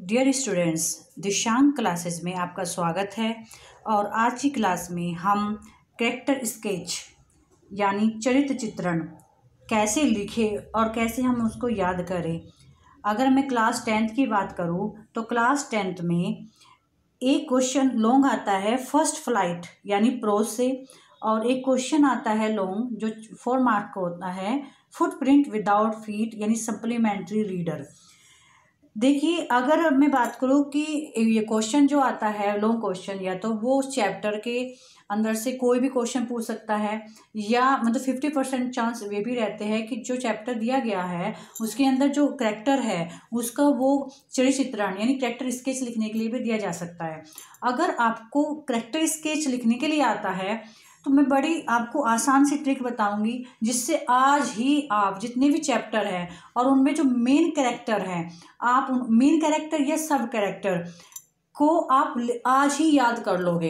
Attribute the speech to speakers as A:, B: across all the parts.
A: Dear students, Dishank classes में आपका स्वागत है। और आज की क्लास में हम कैरेक्टर स्केच यानी चरित्र चित्रण कैसे लिखें और कैसे हम उसको याद करें। अगर मैं क्लास 10th की बात करूं तो क्लास 10th में एक क्वेश्चन लॉन्ग आता है फर्स्ट फ्लाइट यानी प्रोज से, और एक क्वेश्चन आता है लॉन्ग जो 4 मार्क का होता है फुटप्रिंट विदाउट फीट यानी सप्लीमेंट्री रीडर। देखिए, अगर मैं बात करूँ कि ये क्वेश्चन जो आता है लॉन्ग क्वेश्चन, या तो वो चैप्टर के अंदर से कोई भी क्वेश्चन पूछ सकता है, या मतलब 50% चांस वे भी रहते हैं कि जो चैप्टर दिया गया है उसके अंदर जो करैक्टर है उसका वो चरित्र चित्रण यानी करैक्टर स्केच लिखने के लिए भी दिया जा सकता है। अगर आपको करैक्टर स्केच लिखने के लिए आता है तो मैं बड़ी आपको आसान सी ट्रिक बताऊंगी, जिससे आज ही आप जितने भी चैप्टर हैं और उनमें जो मेन कैरेक्टर हैं, आप उन मेन कैरेक्टर या सब कैरेक्टर को आप आज ही याद कर लोगे।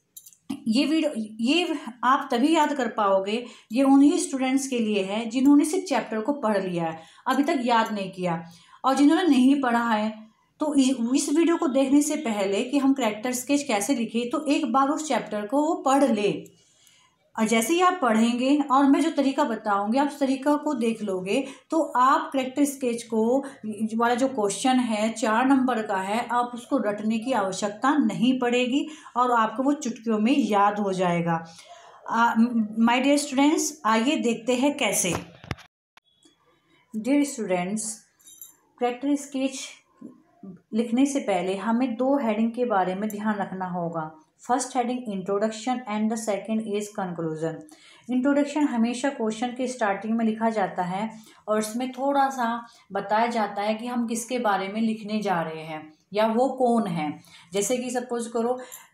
A: ये आप तभी याद कर पाओगे, ये उन्हीं स्टूडेंट्स के लिए है जिन्होंने सिर्फ चैप्टर को पढ़ लिया है, अभी तक याद नहीं किया। और जिन्होंने नहीं पढ़ा है तो इस वीडियो को देखने से पहले कि हम कैरेक्टर स्केच कैसे लिखें, तो एक बार उस चैप्टर को वो पढ़ ले। और जैसे ही आप पढ़ेंगे और मैं जो तरीका बताऊंगी आप उस तरीका को देख लोगे तो आप कैरेक्टर स्केच को वाला जो क्वेश्चन है 4 नंबर का है, आप उसको रटने की आवश्यकता नहीं पड़ेगी और आपको वो चुटकियों में याद हो जाएगा। माय डियर स्टूडेंट्स, आइए देखते हैं कैसे। डियर स्टूडेंट्स, कैरेक्टर स्केच लिखने से पहले हमें 2 हेडिंग के बारे में ध्यान रखना होगा। First heading introduction and the second is conclusion. Introduction हमेशा क्वेश्चन के स्टार्टिंग में लिखा जाता है और इसमें थोड़ा सा बताया जाता है कि हम किसके बारे में लिखने जा रहे हैं या वो कौन है। जैसे कि सपोज करो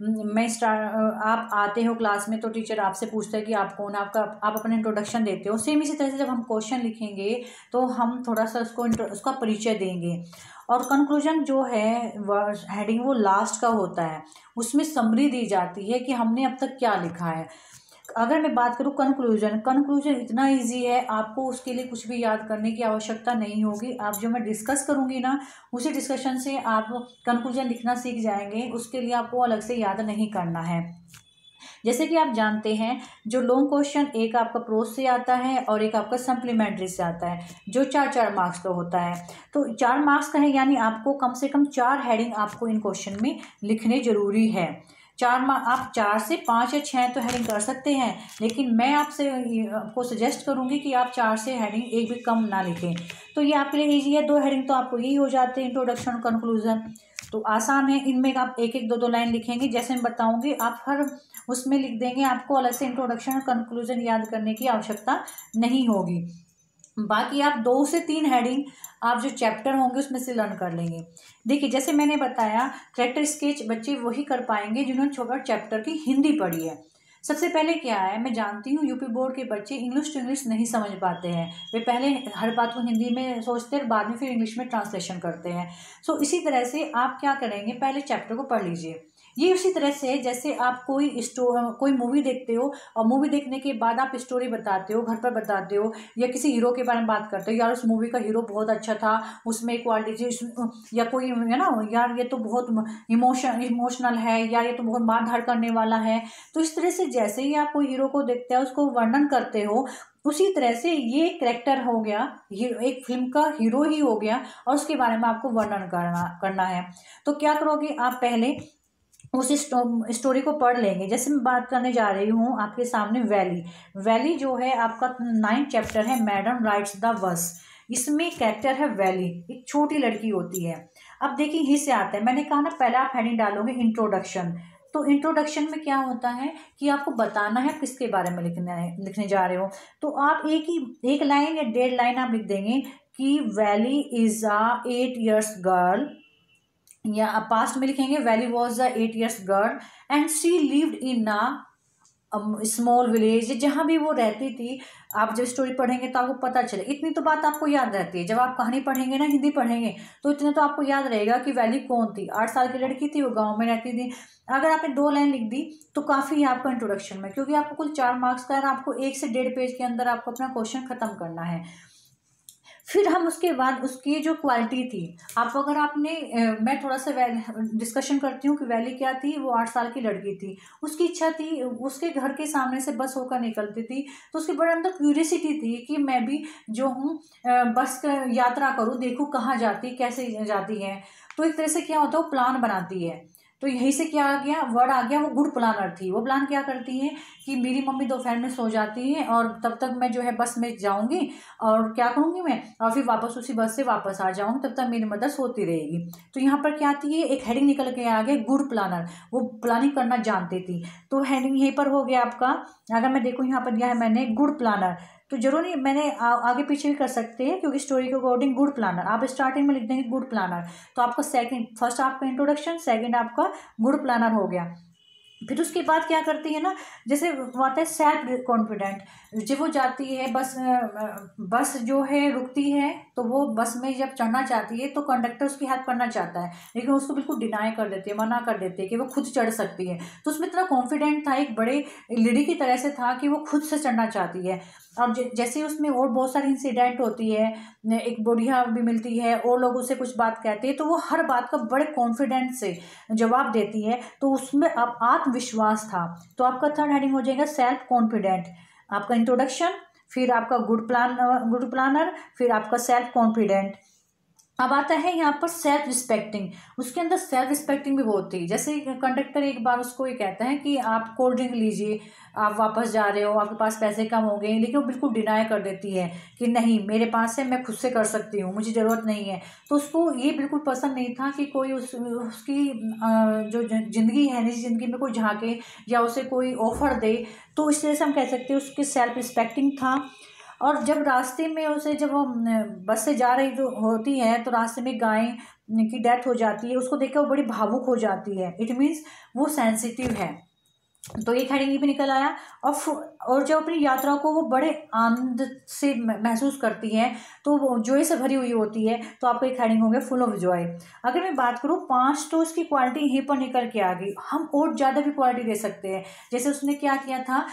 A: आप आते हो क्लास में तो टीचर आपसे पूछता है कि आप कौन, आप अपना इंट्रोडक्शन देते हो। सेम इसी तरह से जब हम क्वेश्चन लिखेंगे तो हम थोड़ा सा उसका परिचय देंगे। और कंक्लूजन जो है हेडिंग वो लास्ट का होता है, उसमें समरी दी जाती है कि हमने अब तक क्या लिखा है। अगर मैं बात करूँ कंक्लूजन इतना इजी है, आपको उसके लिए कुछ भी याद करने की आवश्यकता नहीं होगी। आप जो मैं डिस्कस करूँगी ना, उसी डिस्कशन से आप कंक्लूजन लिखना सीख जाएंगे, उसके लिए आपको अलग से याद नहीं करना है। जैसे कि आप जानते हैं जो लॉन्ग क्वेश्चन एक आपका प्रोज से आता है और एक आपका सप्लीमेंट्री से आता है, जो 4 मार्क्स का होता है। तो 4 मार्क्स का है, यानी आपको कम से कम 4 हेडिंग आपको इन क्वेश्चन में लिखने जरूरी है। आप 4 से 5 या 6 तो हेडिंग कर सकते हैं, लेकिन मैं आपको सजेस्ट करूंगी कि आप 4 से हेडिंग एक भी कम ना लिखें। तो ये आपके लिए ईजी है, 2 हेडिंग तो आपको यही हो जाते हैं, इंट्रोडक्शन कंक्लूजन। तो आसान है, इनमें आप एक एक 2 लाइन लिखेंगे जैसे मैं बताऊंगी, आप हर उसमें लिख देंगे। आपको अलग से इंट्रोडक्शन और कंक्लूजन याद करने की आवश्यकता नहीं होगी। बाकी आप 2 से 3 हेडिंग आप जो चैप्टर होंगे उसमें से लर्न कर लेंगे। देखिए, जैसे मैंने बताया कैरेक्टर स्केच बच्चे वही कर पाएंगे जिन्होंने छोटा चैप्टर की हिंदी पढ़ी है। सबसे पहले क्या है, मैं जानती हूँ यूपी बोर्ड के बच्चे इंग्लिश टू इंग्लिश नहीं समझ पाते हैं। वे पहले हर बात को हिंदी में सोचते हैं, बाद में फिर इंग्लिश में ट्रांसलेशन करते हैं। सो इसी तरह से आप क्या करेंगे, पहले चैप्टर को पढ़ लीजिए। ये उसी तरह से जैसे आप कोई मूवी देखते हो और मूवी देखने के बाद आप स्टोरी बताते हो, घर पर बताते हो, या किसी हीरो के बारे में बात करते हो, यार उस मूवी का हीरो बहुत अच्छा था, उसमें क्वालिटी या कोई है ना, यार ये तो बहुत इमोशनल है, यार ये तो बहुत मार धाड़ करने वाला है। तो इस तरह से जैसे ही आप कोई हीरो को देखते हो उसको वर्णन करते हो, उसी तरह से ये कैरेक्टर हो गया, एक फिल्म का हीरो ही हो गया और उसके बारे में आपको वर्णन करना है। तो क्या करोगे, आप पहले उस स्टोरी को पढ़ लेंगे। जैसे मैं बात करने जा रही हूँ आपके सामने वैली जो है आपका 9th चैप्टर है, मैडम राइट्स द वर्स। इसमें कैरेक्टर है वैली, एक छोटी लड़की होती है। अब देखिए ही से आता है, मैंने कहा ना पहले आप हेडिंग डालोगे इंट्रोडक्शन। तो इंट्रोडक्शन में क्या होता है कि आपको बताना है किसके बारे में लिखने जा रहे हो। तो आप एक लाइन या 1.5 लाइन आप लिख देंगे कि Valli is a 8 years girl, या पास्ट में लिखेंगे Valli was a 8 years girl and she lived in a small village. जहाँ भी वो रहती थी, आप जब स्टोरी पढ़ेंगे तो आपको पता चले। इतनी तो बात आपको याद रहती है, जब आप कहानी पढ़ेंगे ना, हिंदी पढ़ेंगे, तो इतने तो आपको याद रहेगा कि वैली कौन थी। 8 साल की लड़की थी, वो गाँव में रहती थी। अगर आपने 2 लाइन लिख दी तो काफ़ी है आपको इंट्रोडक्शन में, क्योंकि आपको कुल 4 मार्क्स का है, आपको 1 से 1.5 पेज के अंदर आपको अपना क्वेश्चन खत्म करना है। फिर हम उसके बाद उसकी जो क्वालिटी थी, आप अगर आपने मैं थोड़ा सा डिस्कशन करती हूँ कि वैली क्या थी। वो 8 साल की लड़की थी, उसकी इच्छा थी, उसके घर के सामने से बस होकर निकलती थी, तो उसके बड़े अंदर क्यूरियसिटी थी कि मैं भी जो हूँ बस का यात्रा करूँ, देखूँ कहाँ जाती, कैसे जाती है। तो एक तरह से क्या होता है, वो प्लान बनाती है। तो यहीं से क्या आ गया, वर्ड आ गया, वो गुड प्लानर थी। वो प्लान क्या करती है कि मेरी मम्मी दोपहर में सो जाती है और तब तक मैं जो है बस में जाऊंगी और क्या करूंगी मैं, और फिर वापस उसी बस से वापस आ जाऊंगी, तब तक मेरी मदर सोती रहेगी। तो यहाँ पर क्या आती है, एक हेडिंग निकल के आ गया, गुड प्लानर। वो प्लानिंग करना जानती थी। तो हेडिंग यहीं पर हो गया आपका। अगर मैं देखूँ यहाँ पर दिया है मैंने गुड प्लानर, तो जरूर नहीं, मैंने आगे पीछे भी कर सकते हैं क्योंकि स्टोरी के अकॉर्डिंग गुड प्लानर आप स्टार्टिंग में लिख देंगे गुड प्लानर। तो आपका सेकंड, फर्स्ट आपका इंट्रोडक्शन, सेकंड आपका गुड प्लानर हो गया। फिर उसके बाद क्या करती है ना, जैसे वो आता है सेल्फ कॉन्फिडेंट। जब वो जाती है बस जो है रुकती है, तो वो बस में जब चढ़ना चाहती है तो कंडक्टर उसकी हेल्प करना चाहता है, लेकिन उसको बिल्कुल डिनाई कर देती है, मना कर देती है कि वो खुद चढ़ सकती है। तो उसमें इतना कॉन्फिडेंट था, एक बड़े लेडी की तरह से था कि वो खुद से चढ़ना चाहती है। और जैसे ही उसमें और बहुत सारी इंसिडेंट होती है, एक बुढ़िया भी मिलती है और लोग उससे कुछ बात कहते हैं, तो वो हर बात का बड़े कॉन्फिडेंस से जवाब देती है। तो उसमें अब आत्मविश्वास था। तो आपका थर्ड हेडिंग हो जाएगा सेल्फ कॉन्फिडेंट। आपका इंट्रोडक्शन, फिर आपका गुड प्लानर, फिर आपका सेल्फ कॉन्फिडेंट। अब आता है यहाँ पर सेल्फ रिस्पेक्टिंग। उसके अंदर सेल्फ रिस्पेक्टिंग भी बहुत थी। जैसे कंडक्टर एक बार उसको ये कहता है कि आप कोल्ड ड्रिंक लीजिए, आप वापस जा रहे हो, आपके पास पैसे कम हो गए, लेकिन वो बिल्कुल डिनाई कर देती है कि नहीं मेरे पास है, मैं खुद से कर सकती हूँ, मुझे ज़रूरत नहीं है। तो उसको ये बिल्कुल पसंद नहीं था कि कोई उसकी जो ज़िंदगी है, निजी ज़िंदगी में कोई झांके या उसे कोई ऑफर दे। तो इस तरह से हम कह सकते हैं उसकी सेल्फ रिस्पेक्टिंग था। और जब रास्ते में उसे, जब वो बस से जा रही जो होती है, तो रास्ते में गाय की डेथ हो जाती है, उसको देखकर वो बड़ी भावुक हो जाती है। इट मीन्स वो सेंसिटिव है। तो एक हेडिंग ये भी निकल आया। और जब अपनी यात्रा को वो बड़े आनंद से महसूस करती है, तो वो जॉय से भरी हुई होती है। तो आपका एक हेडिंग हो गया फुल ऑफ जॉय। अगर मैं बात करूँ 5, तो इसकी क्वालिटी यहीं पर निकल के आ गई। हम और ज़्यादा भी क्वालिटी दे सकते हैं। जैसे उसने क्या किया था,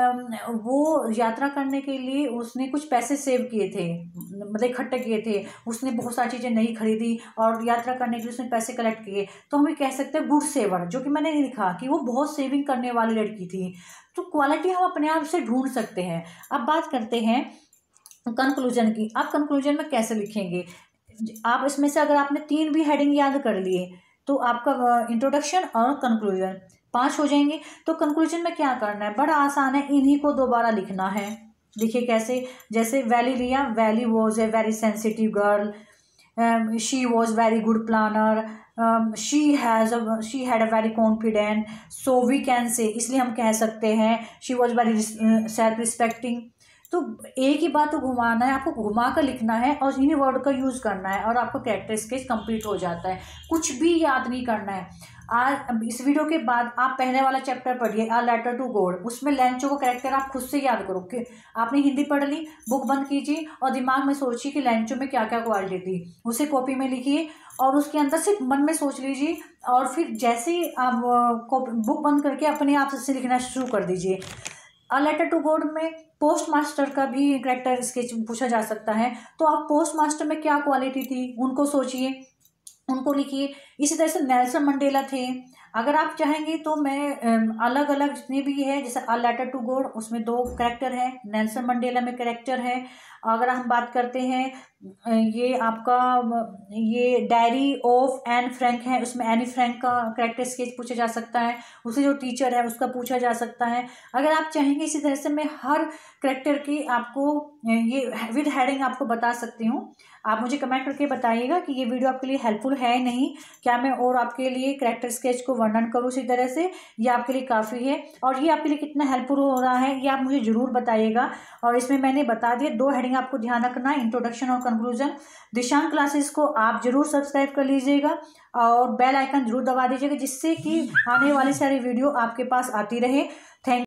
A: वो यात्रा करने के लिए उसने कुछ पैसे सेव किए थे, मतलब इकट्ठे किए थे। उसने बहुत सारी चीज़ें नहीं खरीदी और यात्रा करने के लिए उसने पैसे कलेक्ट किए। तो हम ये कह सकते हैं गुड सेवर, जो कि मैंने नहीं लिखा कि वो बहुत सेविंग करने वाली लड़की थी। तो क्वालिटी हम अपने आप से ढूंढ सकते हैं। अब बात करते हैं कंक्लूजन की। आप कंक्लूजन में कैसे लिखेंगे? आप इसमें से अगर आपने 3 भी हेडिंग याद कर लिए, तो आपका इंट्रोडक्शन और कंक्लूजन 5 हो जाएंगे। तो कंक्लूजन में क्या करना है, बड़ा आसान है, इन्हीं को दोबारा लिखना है। देखिए कैसे, जैसे वैली लिया, Valli was a very sensitive girl, she was very good planner, she had a very confident, so we can say, इसलिए हम कह सकते हैं she was very self respecting. तो एक ही बात को घुमाना है, आपको घुमा कर लिखना है और इन्हीं वर्ड का यूज़ करना है, और आपका कैरेक्टर स्केच कंप्लीट हो जाता है। कुछ भी याद नहीं करना है। आज इस वीडियो के बाद आप पहले वाला चैप्टर पढ़िए, आ लेटर टू गॉड। उसमें लैंचो को कैरेक्टर आप खुद से याद करो कि आपने हिंदी पढ़ ली, बुक बंद कीजिए और दिमाग में सोचिए कि लैंचो में क्या क्या क्वालिटी थी, उसे कॉपी में लिखिए और उसके अंदर सिर्फ मन में सोच लीजिए। और फिर जैसे ही आप बुक बंद करके अपने आप से लिखना शुरू कर दीजिए। अ लेटर टू गॉड में पोस्ट मास्टर का भी कैरेक्टर स्केच पूछा जा सकता है। तो आप पोस्ट मास्टर में क्या क्वालिटी थी उनको सोचिए, उनको लिखिए। इसी तरह से नेल्सन मंडेला थे। अगर आप चाहेंगे तो मैं अलग अलग जितने भी है, जैसे अ लेटर टू गॉड, उसमें 2 कैरेक्टर है, नेल्सन मंडेला में कैरेक्टर है। अगर हम बात करते हैं ये आपका ये डायरी ऑफ एन फ्रैंक है, उसमें एनी फ्रैंक का कैरेक्टर स्केच पूछा जा सकता है, उसे जो टीचर है उसका पूछा जा सकता है। अगर आप चाहेंगे इसी तरह से मैं हर कैरेक्टर की आपको ये विद हेडिंग आपको बता सकती हूँ। आप मुझे कमेंट करके बताइएगा कि ये वीडियो आपके लिए हेल्पफुल है नहीं, क्या मैं और आपके लिए कैरेक्टर स्केच को वर्णन करूँ इसी तरह से, ये आपके लिए काफ़ी है। और ये आपके लिए कितना हेल्पफुल हो रहा है ये आप मुझे ज़रूर बताइएगा। और इसमें मैंने बता दिया 2 हेडिंग आपको ध्यान रखना है, इंट्रोडक्शन और कंक्लूजन। दिशांक क्लासेस को आप जरूर सब्सक्राइब कर लीजिएगा और बेल आइकन जरूर दबा दीजिएगा, जिससे कि आने वाली सारी वीडियो आपके पास आती रहे। थैंक